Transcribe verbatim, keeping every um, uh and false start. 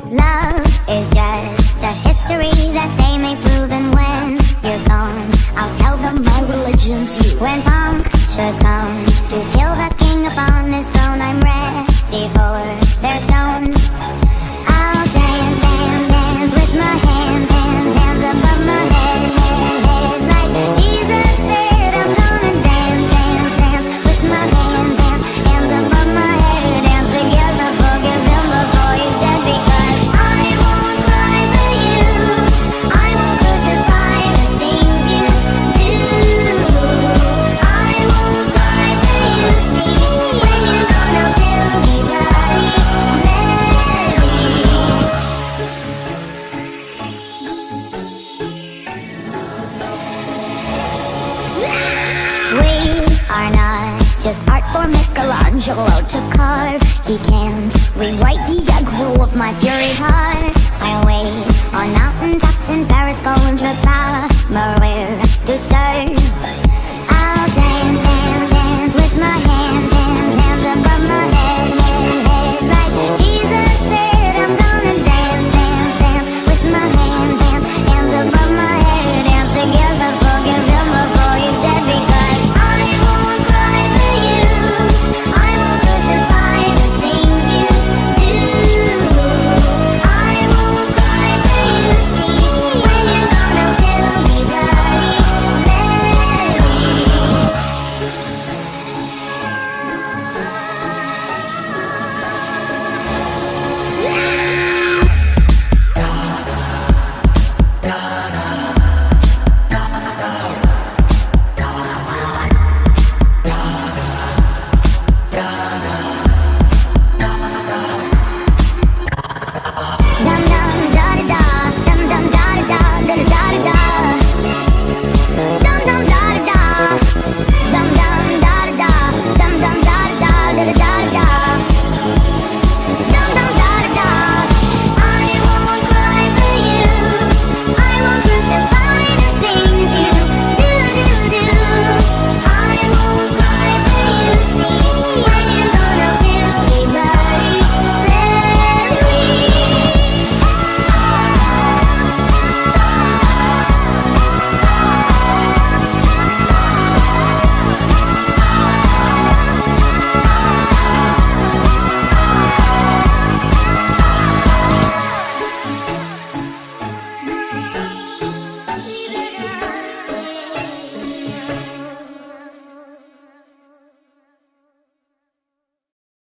Love is just a history that they may prove, and when you're gone, I'll tell them my religion's you. When Punktious comes to kill the king upon his throne, I'm ready for their stones. I'll dance, dance, dance with my hands, hands, hands above my head, head, head. Like Jesus said, I'm gonna dance, dance, dance with my hands, hands, hands above my head. Dance together, forgive him before he's dead, because I won't cry for you, I won't crucify the things you do. I won't cry for you, see, when you're gone I'll still be bloody Mary. We are not just art for Michelangelo to carve. He can't rewrite the aggro of my furied heart. I wait on mountain tops in Paris, going to mourir, toute seule.